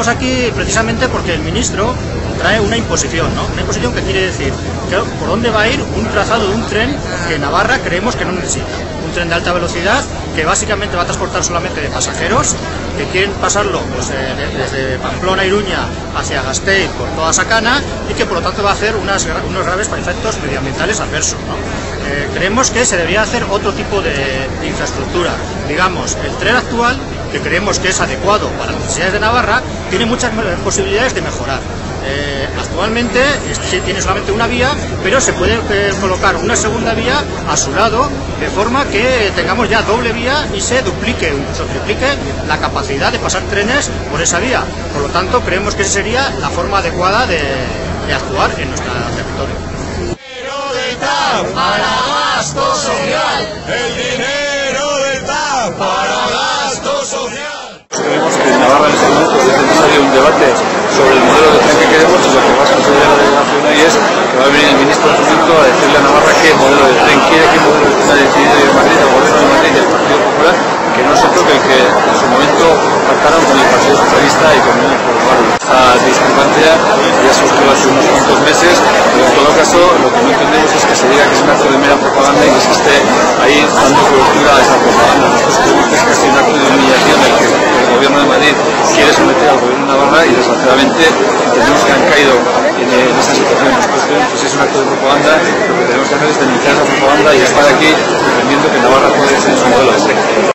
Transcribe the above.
estamos aquí precisamente porque el ministro trae una imposición, ¿no? Una imposición que quiere decir que por dónde va a ir un trazado de un tren que Navarra creemos que no necesita. Un tren de alta velocidad que básicamente va a transportar solamente de pasajeros que quieren pasarlo pues, desde Pamplona, Iruña hacia Gasteiz por toda Sacana y que por lo tanto va a hacer unos graves efectos medioambientales adversos, ¿no? Creemos que se debería hacer otro tipo de infraestructura. Digamos, el tren actual, que creemos que es adecuado para las necesidades de Navarra, tiene muchas posibilidades de mejorar. Actualmente tiene solamente una vía, pero se puede colocar una segunda vía a su lado, de forma que tengamos ya doble vía y se duplique o incluso triplique la capacidad de pasar trenes por esa vía. Por lo tanto, creemos que esa sería la forma adecuada de actuar en nuestro territorio. Para gasto social, el dinero del TAP para gasto social. Creemos que en Navarra en este momento es necesario un debate sobre el modelo de tren que queremos y lo que más considera la delegación hoy es que va a venir el ministro de Fomento a decirle a Navarra qué modelo de tren quiere, qué modelo de tren ha decidido en Madrid, el gobierno de Madrid y el Partido Popular, que no es otro que el que en su momento pactaron con el Partido Socialista y con el Barrio. Esta discrepancia ya surgió hace unos cuantos meses, pero en todo caso lo que no entendemos es que se diga que es un acto de mera propaganda y que se esté ahí dando cobertura a esa propaganda. Nosotros creemos que es casi un acto de humillación el que el gobierno de Madrid quiere someter al gobierno de Navarra y desgraciadamente entendemos que han caído en esa situación. Nosotros creemos que si es un acto de propaganda, lo que tenemos que hacer es denunciar esa propaganda y estar aquí defendiendo que Navarra puede ser un modelo de tren.